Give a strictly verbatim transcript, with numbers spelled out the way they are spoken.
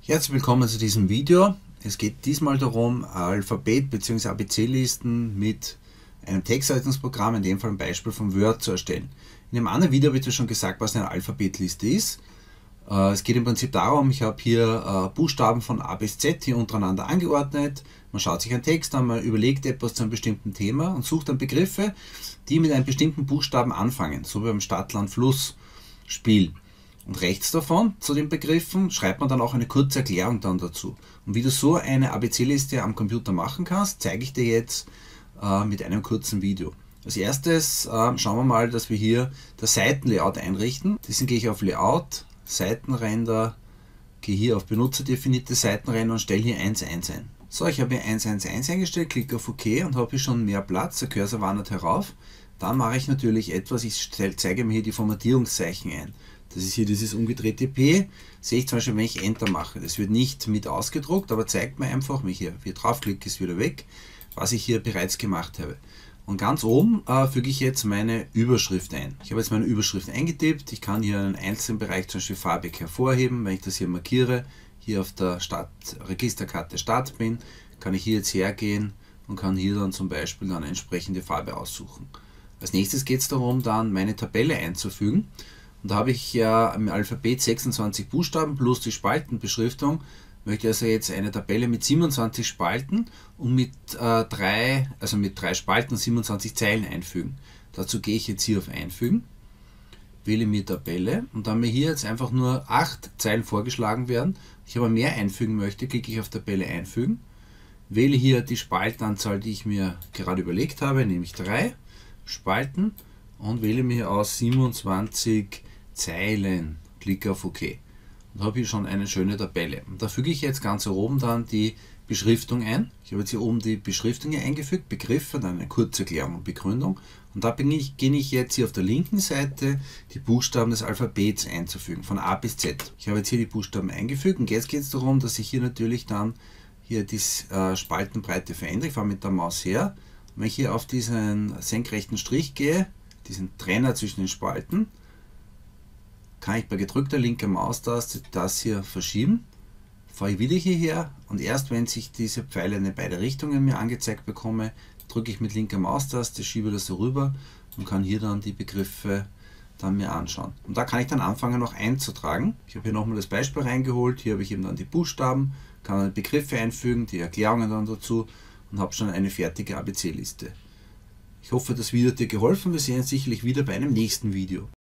Herzlich willkommen zu diesem Video. Es geht diesmal darum, Alphabet- bzw. A B C-Listen mit einem Textverarbeitungsprogramm, in dem Fall ein Beispiel von Word, zu erstellen. In einem anderen Video habe ich dir schon gesagt, was eine Alphabetliste ist. Es geht im Prinzip darum, ich habe hier Buchstaben von A bis Z hier untereinander angeordnet. Man schaut sich einen Text an, man überlegt etwas zu einem bestimmten Thema und sucht dann Begriffe, die mit einem bestimmten Buchstaben anfangen, so wie beim Stadt-Land-Fluss-Spiel. Und rechts davon, zu den Begriffen, schreibt man dann auch eine kurze Erklärung dann dazu. Und wie du so eine A B C-Liste am Computer machen kannst, zeige ich dir jetzt äh, mit einem kurzen Video. Als erstes äh, schauen wir mal, dass wir hier das Seitenlayout einrichten. Deswegen gehe ich auf Layout, Seitenränder, gehe hier auf benutzerdefinierte Seitenränder und stelle hier eins eins ein. So, ich habe hier eins eins eins eingestellt, klicke auf OK und habe hier schon mehr Platz. Der Cursor wandert herauf. Dann mache ich natürlich etwas, ich zeige mir hier die Formatierungszeichen ein. Das ist hier dieses umgedrehte P. Sehe ich zum Beispiel, wenn ich Enter mache. Das wird nicht mit ausgedruckt, aber zeigt mir einfach, wenn ich hier wieder draufklicke, ist wieder weg, was ich hier bereits gemacht habe. Und ganz oben äh, füge ich jetzt meine Überschrift ein. Ich habe jetzt meine Überschrift eingetippt. Ich kann hier einen einzelnen Bereich zum Beispiel farbig hervorheben. Wenn ich das hier markiere, hier auf der Stadt, Registerkarte Stadt bin, kann ich hier jetzt hergehen und kann hier dann zum Beispiel dann eine entsprechende Farbe aussuchen. Als nächstes geht es darum, dann meine Tabelle einzufügen. Und da habe ich ja im Alphabet sechsundzwanzig Buchstaben plus die Spaltenbeschriftung. Ich möchte also jetzt eine Tabelle mit siebenundzwanzig Spalten und mit äh, drei, also mit drei Spalten und siebenundzwanzig Zeilen einfügen. Dazu gehe ich jetzt hier auf Einfügen, wähle mir Tabelle und dann mir hier jetzt einfach nur acht Zeilen vorgeschlagen werden. Ich aber mehr einfügen möchte, klicke ich auf Tabelle einfügen, wähle hier die Spaltenanzahl, die ich mir gerade überlegt habe, nämlich drei Spalten und wähle mir aus siebenundzwanzig Zeilen, klicke auf OK und habe hier schon eine schöne Tabelle. Und da füge ich jetzt ganz oben dann die Beschriftung ein. Ich habe jetzt hier oben die Beschriftung hier eingefügt, Begriffe, dann eine Kurzerklärung und Begründung. Und da beginne ich, beginne ich jetzt hier auf der linken Seite die Buchstaben des Alphabets einzufügen, von A bis Z. Ich habe jetzt hier die Buchstaben eingefügt und jetzt geht es darum, dass ich hier natürlich dann hier die äh, Spaltenbreite verändere. Ich fahre mit der Maus her. Und wenn ich hier auf diesen senkrechten Strich gehe, diesen Trenner zwischen den Spalten, kann ich bei gedrückter linker Maustaste das hier verschieben. Fahre ich wieder hierher und erst wenn sich diese Pfeile in beide Richtungen mir angezeigt bekomme, drücke ich mit linker Maustaste, schiebe das so rüber und kann hier dann die Begriffe dann mir anschauen. Und da kann ich dann anfangen noch einzutragen. Ich habe hier nochmal das Beispiel reingeholt, hier habe ich eben dann die Buchstaben, kann dann Begriffe einfügen, die Erklärungen dann dazu und habe schon eine fertige A B C-Liste. Ich hoffe, das Video hat dir geholfen. Wir sehen uns sicherlich wieder bei einem nächsten Video.